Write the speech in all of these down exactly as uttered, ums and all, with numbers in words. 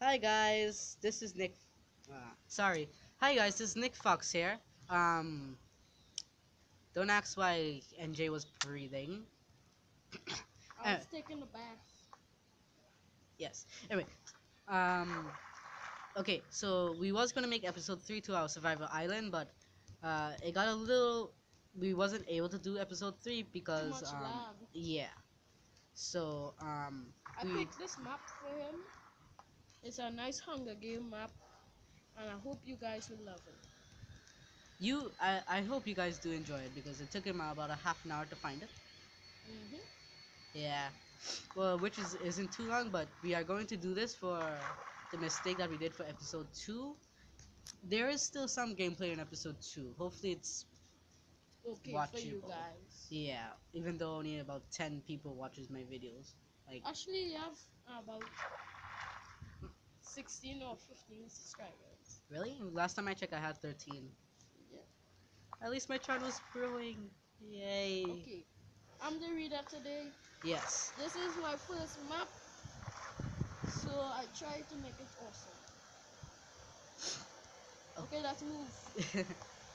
Hi guys, this is Nick. Uh, sorry. Hi guys, this is Nick Fox here. Um, don't ask why N J was breathing. I Uh, was taking a bath. yes. Anyway, um, okay. So we was gonna make episode three to our survival island, but uh, it got a little. We wasn't able to do episode three Too because much um, lag. yeah. So um, I we picked this map for him. It's a nice Hunger Game map, and I hope you guys will love it. you I I hope you guys do enjoy it because it took him about a half an hour to find it. hmm Yeah. Well, which is isn't too long, but we are going to do this for the mistake that we did for episode two. There is still some gameplay in episode two. Hopefully, it's Okay, for you watchable. guys. Yeah, even though only about ten people watches my videos. Like, Actually, you have about sixteen or fifteen subscribers. really? Last time I checked, I had thirteen. Yeah. At least my channel's growing. Yay! Okay, I'm the reader today. Yes. This is my first map, so I try to make it awesome. Okay, let's move.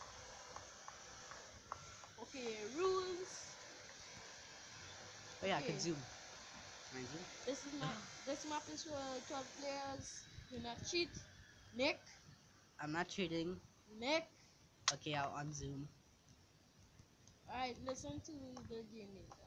Okay, rules. Oh yeah, I Okay, could zoom. Can I zoom? this is my this map is for twelve players. Do not cheat. Nick, I'm not cheating. Nick. Okay, I'll unzoom. Alright, listen to the game later.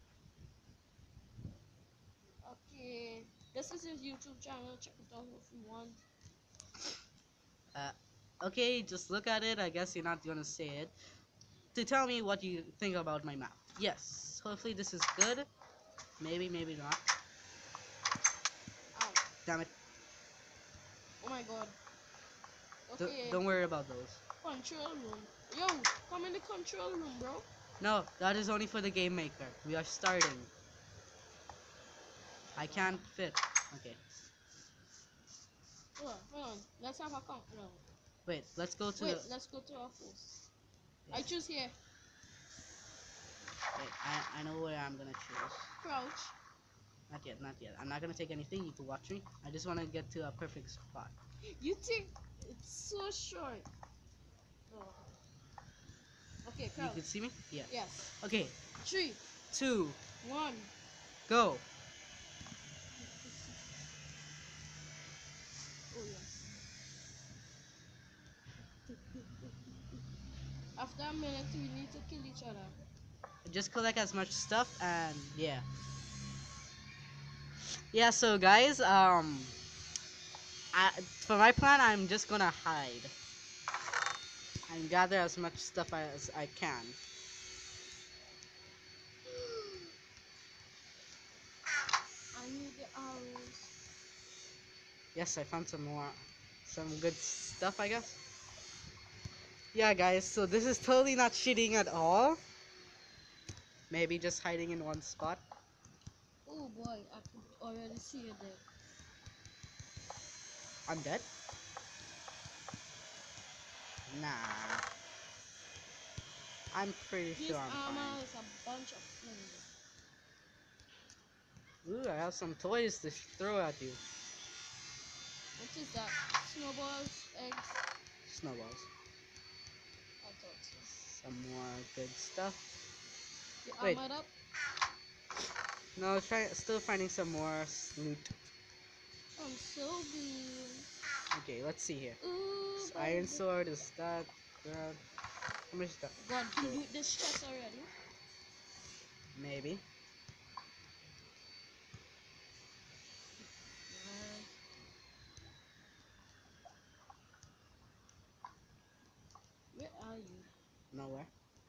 Okay, this is his YouTube channel. Check it out if you want. Uh, okay, just look at it. I guess you're not gonna say it. To tell me what you think about my map. Yes, hopefully this is good. Maybe, maybe not. Ow. Damn it. Oh my god. D Okay, don't worry about those. control room. Yo, come in the control room, bro. No, that is only for the game maker. We are starting. I can't fit. Okay, Hold on, hold on. Let's have a countdown. wait. Let's go to Wait, the. let's go to our force. Yeah, I choose here. wait, I I know where I'm gonna choose. Crouch. Not yet, not yet. I'm not gonna take anything. You can watch me. I just want to get to a perfect spot. You think it's so short. Oh. Okay, You crouch. can see me. Yeah. Yes. Okay. Three, Two. one. Go. Oh yes. After a minute, we need to kill each other. Just collect as much stuff and yeah. Yeah. So guys, um. I, for my plan, I'm just gonna hide and gather as much stuff as I can. I need the arrows. Yes, I found some more, some good stuff, I guess. Yeah, guys, so this is totally not cheating at all. Maybe just hiding in one spot. Oh boy, I could already see it there. I'm dead? Nah. I'm pretty This sure I'm armor fine. is a bunch of flames. Ooh, I have some toys to throw at you. What is that? Snowballs, eggs. Snowballs. I thought so. Some more good stuff. You Wait, armored up? no, try still finding some more s- loot. I'm so good. Okay, let's see here. Ooh, This iron baby. sword is that. that how much stuff? God, he So, loot this chest already. maybe. Man. Where are you? Nowhere.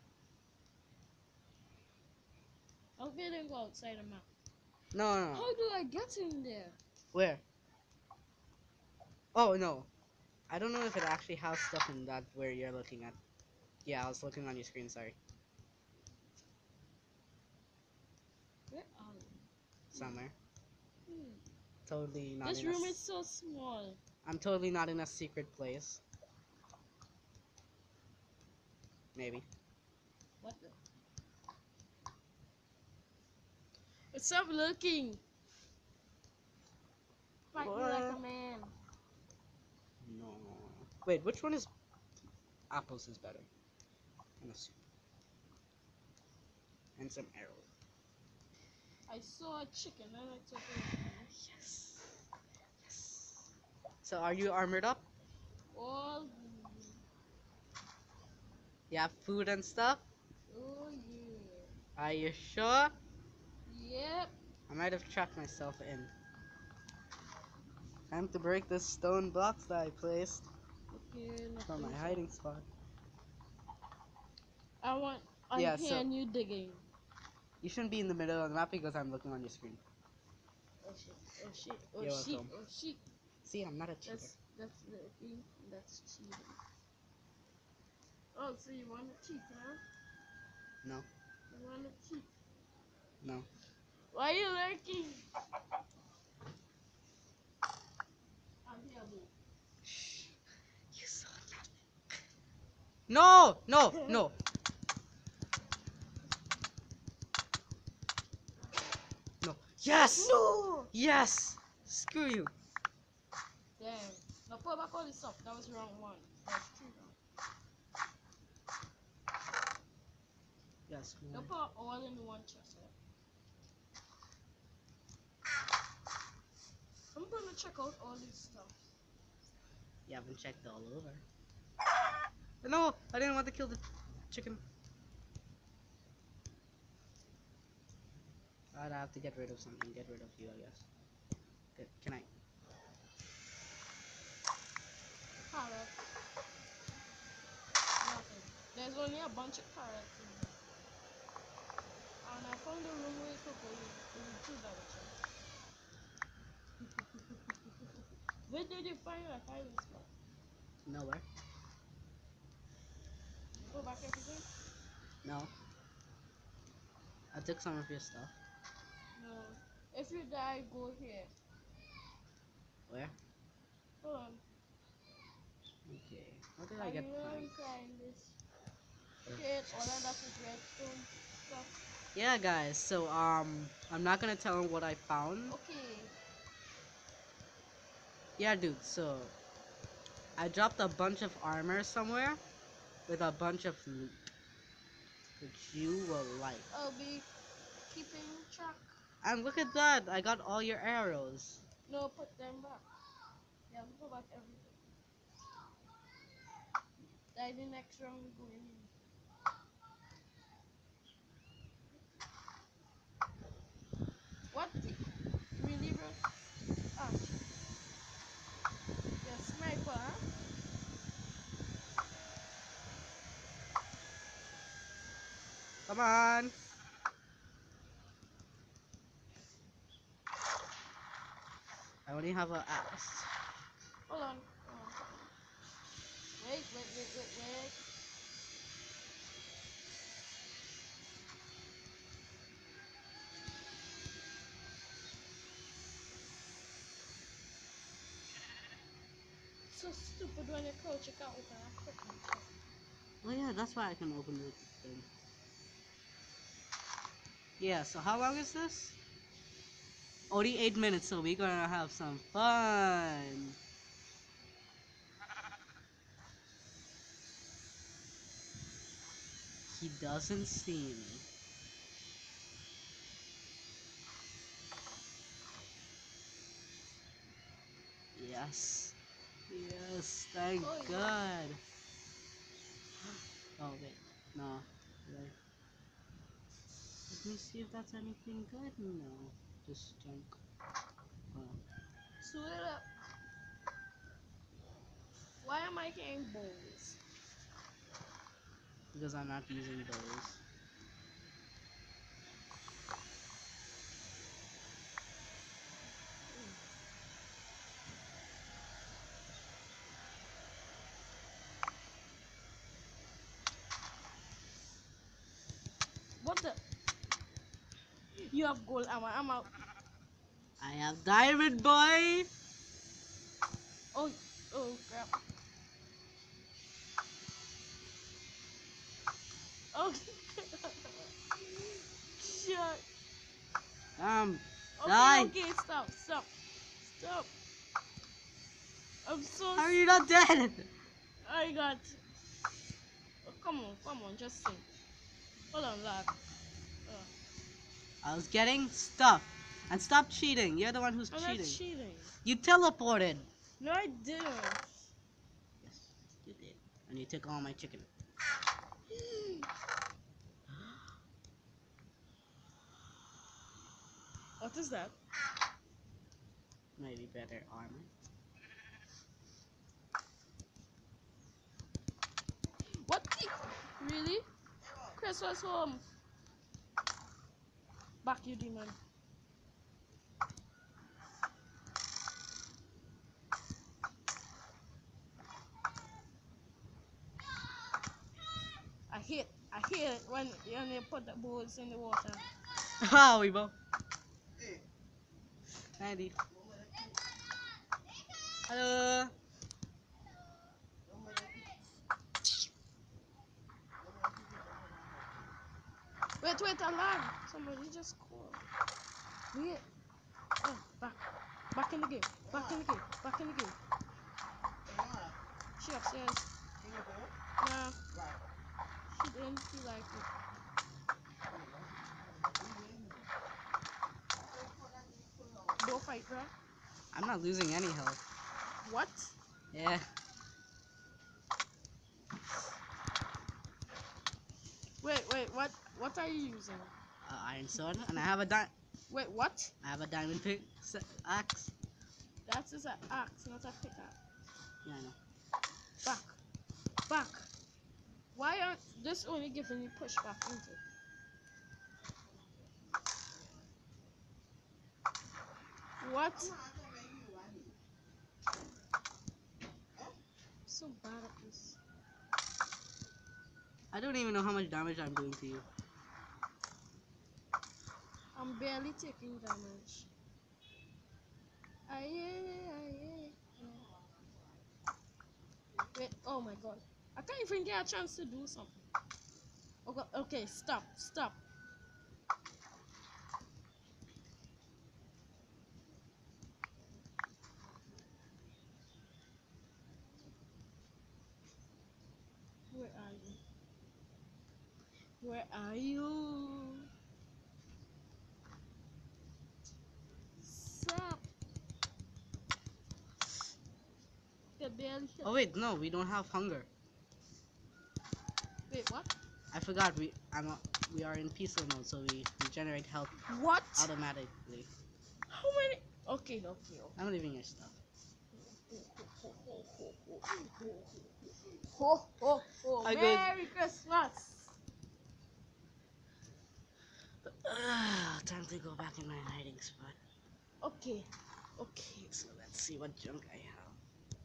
How can I go outside the map? No, no, no. How do I get in there? Where? Oh no. I don't know if it actually has stuff in that where you're looking at. Yeah, I was looking on your screen, sorry. Where are you? Somewhere. Hmm. Totally not This in a room is s- so small. I'm totally not in a secret place. Maybe. What the? Stop looking. Fight me like What? a man. Wait, which one is apples is better? And a soup. And some arrows. I saw a chicken and I took it. Yes. Yes. So are you armored up? All. You have food and stuff? Oh yeah. Are you sure? Yep. I might have trapped myself in. Time to break this stone blocks that I placed Okay. from my nothing's hiding up. spot. I want. I Yeah, hear so you digging. you shouldn't be in the middle of the map because I'm looking on your screen. Oh shit. Oh shit. Oh You're shit. welcome. Oh shit. See, I'm not a cheater. That's that's lurking. That's cheating. Oh, so you want to cheat, huh? No, You want to cheat? no. Why are you lurking? I'm here, boo. Shh. You saw nothing. No, no, no. No. Yes! No! Yes! Screw you. Damn. Now put back all this stuff. That was wrong one. That's true. Yes. Now put all in one chest. Eh? I'm gonna check out all this stuff. You haven't checked all over. No, I didn't want to kill the chicken. I'd have to get rid of something. Get rid of you, I guess. Good. Can I? Carrots. Nothing. There's only a bunch of carrots in here. And I found a room where you could go in two directions. Where did you find a hiding spot? Nowhere. Go back everything? No. I took some of your stuff. No. If you die, go here. Where? Hold on. Okay. How did Are I get you plank? trying this? Uh, Shit, all of that is redstone stuff. Yeah, guys. So um, I'm not gonna tell him what I found. Okay. Yeah, dude. So I dropped a bunch of armor somewhere with a bunch of loot, which you will like. I'll be keeping track. And look at that! I got all your arrows. No, put them back. Yeah, put back everything. Like the next round we go in. What? Really, bro? Ah, shit. You're a sniper, huh? Come on! I only have an axe. Hold on. Hold on. Wait, wait, wait, wait, wait. So stupid when you crouch, you can't open a freaking chest. Oh yeah, that's why I can open the thing. Yeah, so how long is this? Only eight minutes, so we're gonna have some fun. He doesn't see me. Yes. Yes, thank Oh, yeah. God. Oh, wait. No. Wait. Let me see if that's anything good. No. Just junk. Oh. Suit it up. Why am I getting bows? Because I'm not using those. What the? You have gold ammo. I'm out. I have diamond, boy! Oh, oh crap. Oh, shit. Um, Okay, die! okay, stop, stop, stop. I'm so. How are you not dead? I got. Oh, come on, come on, just sing. Hold on, lad. Uh, I was getting stuff. And stop cheating. You're the one who's I'm cheating. not cheating. You teleported. No, I didn't. Yes, you did. And you took all my chicken. What is that? Maybe better armor. What the? Really? Chris was home. Back, you demon. I hate, I hate it when, when you put the balls in the water. Ah, we both. Andy. Hello. Wait, wait, alarm. Somebody just called. Wait. Oh, back. Back in the game. Back in the game. Back in the game. She upstairs. Nah. She didn't feel like it. Go fight, bro. I'm not losing any health. What? Yeah. Wait, wait, what? What are you using? Uh, iron sword, and I have a di- Wait, what? I have a diamond pick axe. That's just an axe, not a pickaxe. Yeah, I know. Back. Back. Why aren't this only giving me pushback into it? What? So bad at this. I don't even know how much damage I'm doing to you. I'm barely taking damage. Aye, aye, aye. Wait, oh my god. I can't even get a chance to do something. Okay, okay, stop, stop. Where are you? Where are you? Stop. You barely hit. Oh wait, no, we don't have hunger. Wait, what? I forgot we I'm a, we are in peaceful mode, so we regenerate health What? automatically. How many? Okay, okay, okay. I'm leaving your stuff. Ho, ho, ho. I Merry Christmas. Uh, time to go back in my hiding spot. Okay, okay. So let's see what junk I have.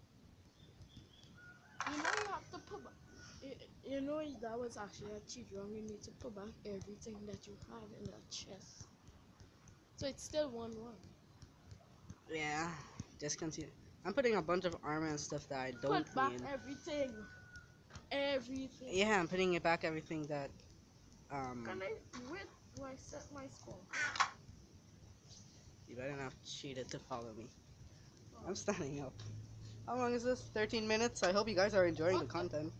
You know you have to put back. You, you know that was actually a cheat wrong. You need to put back everything that you have in that chest. So it's still one one. Yeah, just continue. I'm putting a bunch of armor and stuff that I don't Put back need. everything. Everything. Yeah, I'm putting it back everything that um Can I wait? Do I set my score? you better not cheat it to follow me. I'm standing up. How long is this? thirteen minutes? I hope you guys are enjoying What the the- content.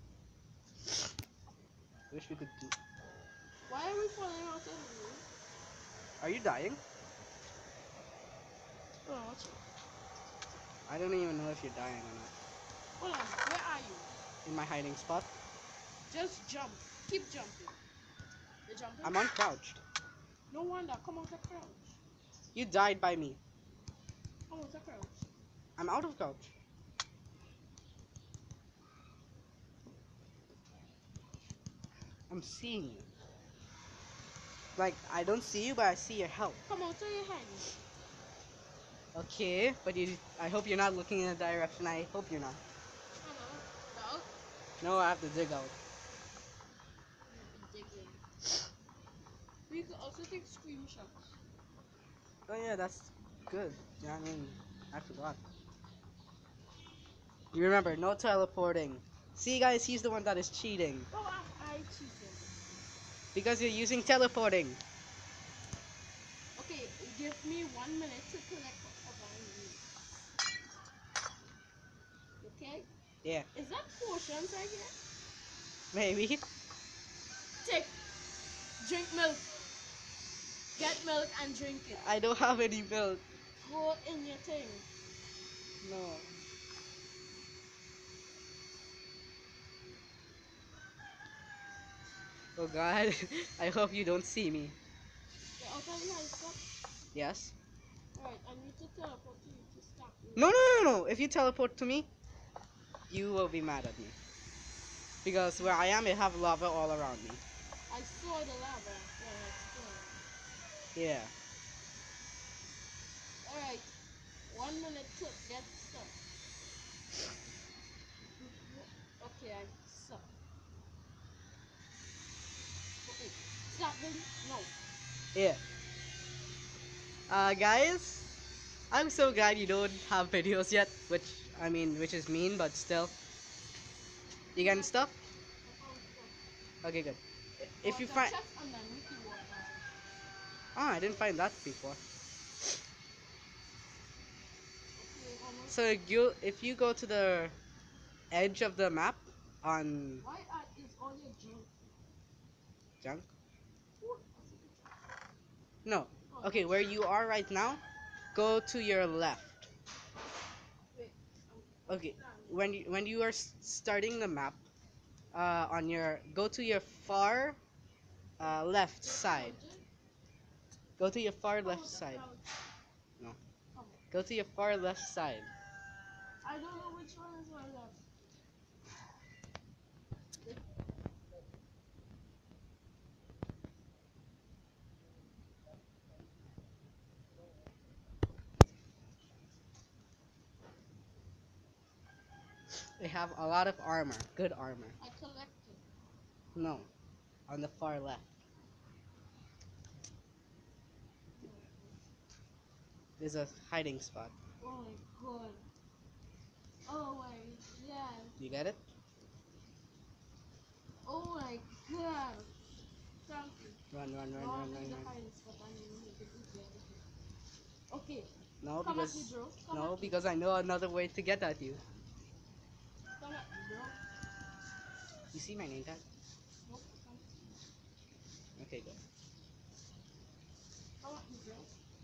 Wish we could do. Why are we falling out of the room? Are you dying? Hold on, watch it. I don't even know if you're dying or not. Hold on, where are you? In my hiding spot. Just jump. Keep jumping. You're jumping? I'm uncrouched. No wonder. Come out of crouch. You died by me. Come out of crouch. I'm out of crouch. I'm seeing you. Like, I don't see you, but I see your health. Come out of your hand. Okay, but you, I hope you're not looking in the direction. I hope you're not. Come out. No, I have to dig out. Digging. We could also take screenshots. Oh yeah, that's good. Yeah, I mean, I forgot. You remember, no teleporting. See guys, he's the one that is cheating. Oh, I, I cheated. Because you're using teleporting. Okay, give me one minute to collect whatever I need. Okay? Yeah, Is that potions I get? maybe. Take, drink milk. Get milk and drink it. I don't have any milk. Go in your thing. No. Oh God, I hope you don't see me. Yeah, I'll tell you how to stop. Yes? Alright, I need to teleport to you to stop you. No, no, no, no. If you teleport to me, you will be mad at me. Because where I am, I have lava all around me. I saw the lava when I spawned. Yeah. Alright, one minute to get stuck. Okay, I suck. Okay, stop them. No. Yeah. Uh, guys, I'm so glad you don't have videos yet, which, I mean, which is mean, but still. You getting stuff? I found stuff. Okay, good. Oh, If you the find... chest underneath the water. Ah, I didn't find that before. Okay, almost. So you, if you go to the edge of the map on Why are, is all your junk? junk, Ooh, I see the chest. no. Oh, Okay, nice. where you are right now, go to your left. Wait, I'm, I'm Okay, standing. when you, when you are s- starting the map, uh, on your go to your far uh, left You're side. crouching? Go to your far How left was the side. crouch? No. How? Go to your far left side. I don't know which one is my left. They have a lot of armor, good armor. I collected. No, on the far left. There's a hiding spot. Oh my god. Oh my god. You get it? Oh my god. Thank you. Run, run, run, No, run, this run, is the run. hiding spot I need to make it easier to hit. Okay, No, come at me, because bro. Come no, at me. because I know another way to get at you. Come at me, bro. You see my name tag? Nope, I can't see. Okay, good. Come at me, bro.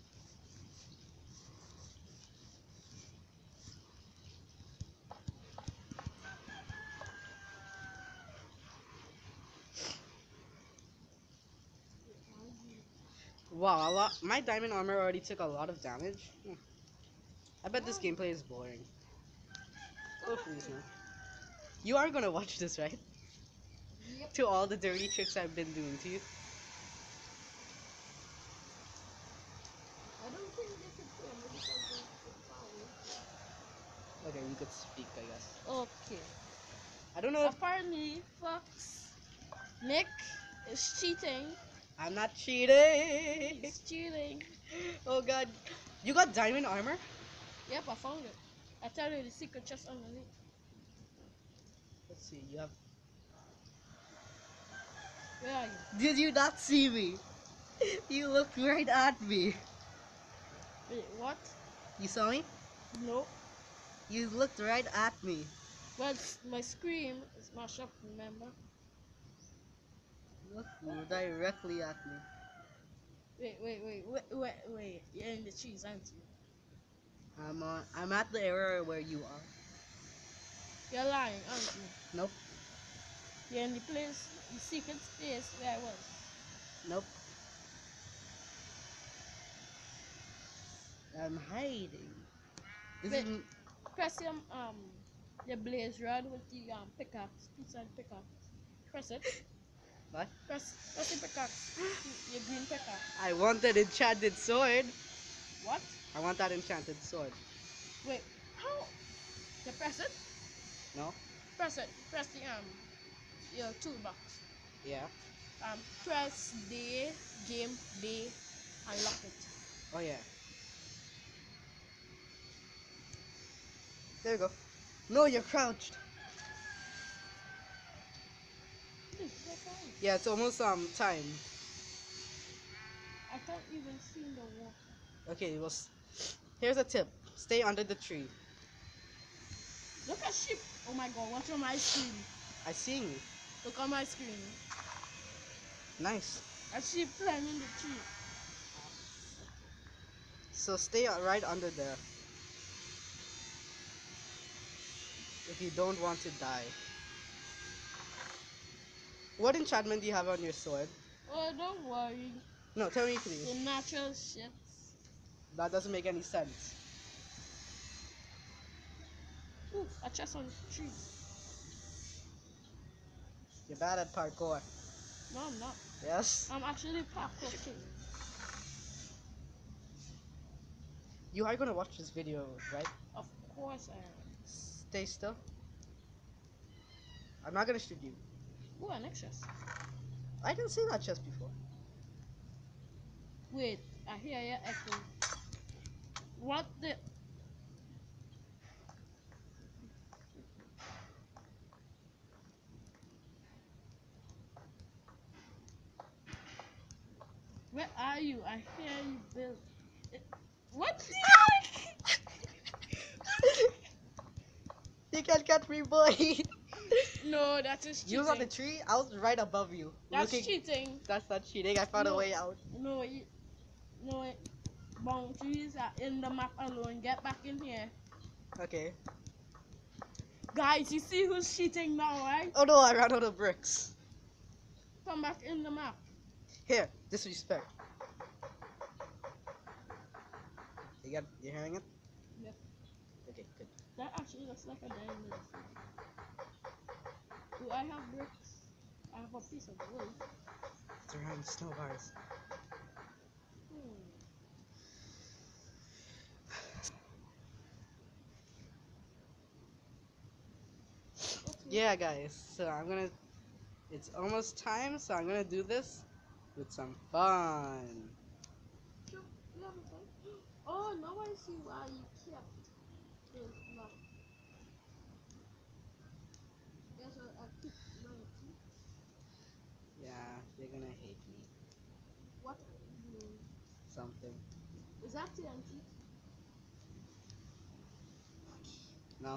Wow, a lot. My diamond armor already took a lot of damage. Hmm. I bet this gameplay is boring. Oh please no. You are gonna watch this, right? Yep. To all the dirty tricks I've been doing to you. I don't think they could hear me because they're far away. Okay, you could speak, I guess. Okay. I don't know if Apparently, Fox Nick is cheating. I'm not cheating. He's cheating. Oh god. You got diamond armor? Yep, I found it. I tell you the secret chest underneath. Let's see, you have Where are you? Did you not see me? You looked right at me. Wait, what? You saw me? No. You looked right at me. Well, s- my screen is mashed up, remember? You looked directly at me. Wait, wait, wait, wait, wait, wait. You're in the trees, aren't you? I'm on. I'm at the area where you are. You're lying, aren't you? Nope. You're in the place, the secret space where I was. Nope. I'm hiding. This Wait, is. press your, um, the blaze rod with the um, pickaxe, pizza and pickaxe. Press it. What? Press, press the pickaxe. Your green pickaxe. I want that enchanted sword. What? I want that enchanted sword. Wait, how? You press it? No? Press it. Press the um, your toolbox. Yeah. Um, press D, game, D, and lock it. Oh yeah. There you go. No, you're crouched. Dude, you're fine. Yeah, it's almost um time. I can't even see in the water. Okay, well, s- here's a tip. Stay under the tree. Look at sheep. Oh my god, watch on my screen. I seen you. Look on my screen. Nice. I see climbing the tree. So stay right under there. If you don't want to die. What enchantment do you have on your sword? Oh, don't worry. No, tell me please. The natural shit. That doesn't make any sense. Ooh, a chest on the tree. You're bad at parkour. No, I'm not. Yes? I'm actually parkour king. You are gonna watch this video, right? Of course I am. Stay still. I'm not gonna shoot you. Ooh, an extra. I didn't see that chest before. Wait, I hear you echo. What the? Where are you? I hear you, Bill. What the heck? You can cut me, boy. No, that is cheating. You was on the tree. I was right above you. That's looking. cheating. That's not cheating. I found No. a way out. No, it, no, it, boundaries are in the map alone. Get back in here. Okay. Guys, you see who's cheating now, right? Oh no, I ran out of bricks. Come back in the map. Here, disrespect. You got, you hearing it? Yep. Okay, good. That actually looks like a diamond. Do I have bricks? I have a piece of wood. It's around snow bars. Hmm. Okay. Yeah, guys. So I'm gonna. It's almost time, so I'm gonna do this with some fun. Sure, you have a phone? Oh, now I see why you kept this lock. Guess what? I keep my teeth. Yeah, they're gonna hate me. What? Hmm. Something. Is that T N T? No?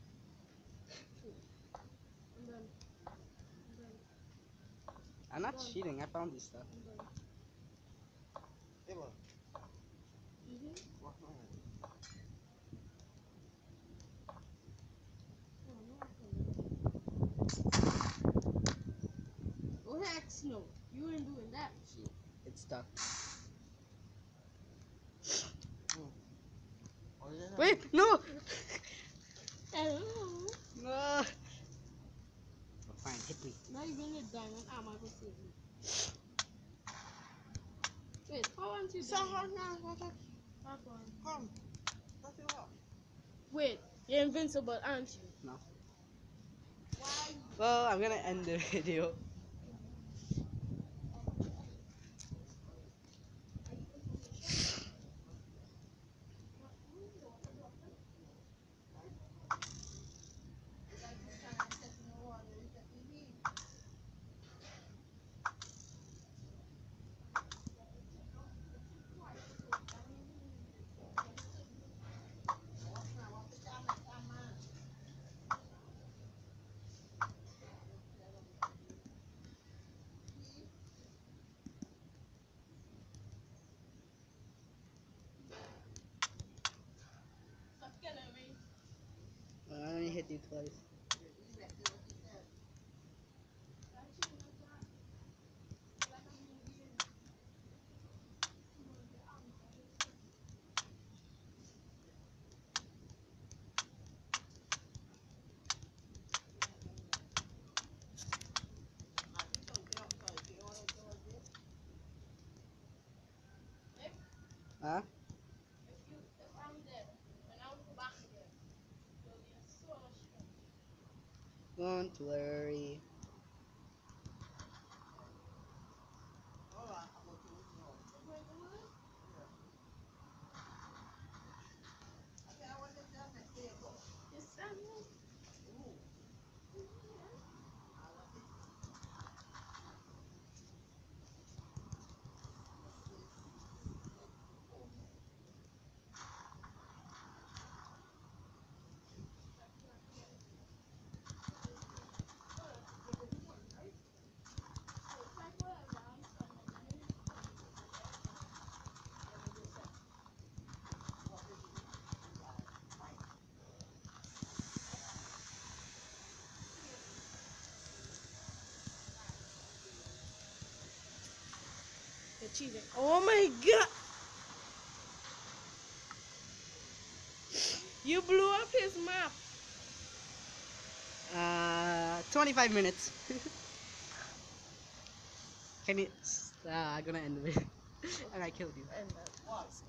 And then, and then, I'm not Done. cheating. I found this stuff. and then. Hey, look. Mm-hmm. What's wrong? Oh, heck no. You ain't doing that shit. It's stuck. Oh, yeah. Wait, no! Hello. No! Oh, fine, hit me. Now you're gonna diamond armor to save me. Wait, how aren't you So, diamond? come, That one. come. That's it up. Wait, you're invincible, aren't you? No. Why? Well, I'm gonna end the video. Stop killing me. I only hit you twice. Huh? If you, if I'm dead, when I go back again, you'll be so much stronger. Don't worry. All right, I'm going to lose more. Wait, what? I said, I want to tell my vehicle. You said no? Ooh. You're cheating. Oh my god! You blew up his map. Uh, twenty-five minutes. Can you? Uh, I'm gonna end the video. And I killed you. And that was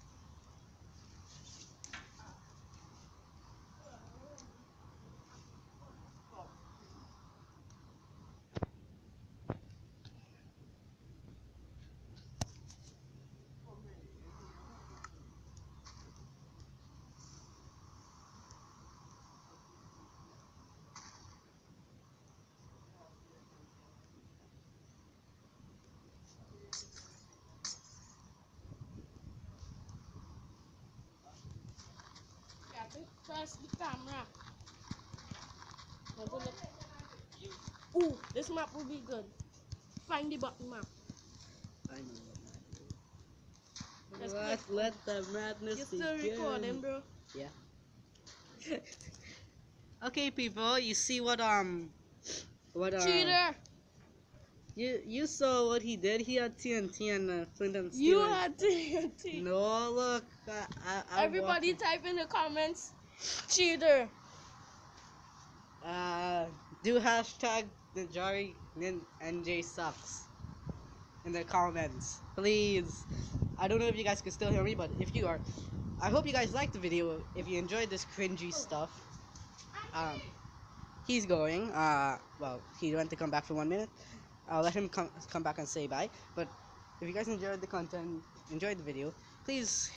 You have to press the camera. Want to look? Ooh, this map will be good. Find the button map. I know Let's what. click. Let, let the madness You're still begin. recording, bro. Yeah. Okay, people, you see what um, what um, Cheater! you you saw what he did. He had T N T and uh, Flint and Steel. You and- had T N T. No, look. I, I, I Everybody walked- type in the comments. Cheater. Uh, do hashtag the Jari Nin N J sucks in the comments, please. I don't know if you guys can still hear me, but if you are, I hope you guys liked the video. If you enjoyed this cringy stuff, um, he's going. Uh, well, he went to come back for one minute. I'll let him come come back and say bye. But if you guys enjoyed the content, enjoyed the video, please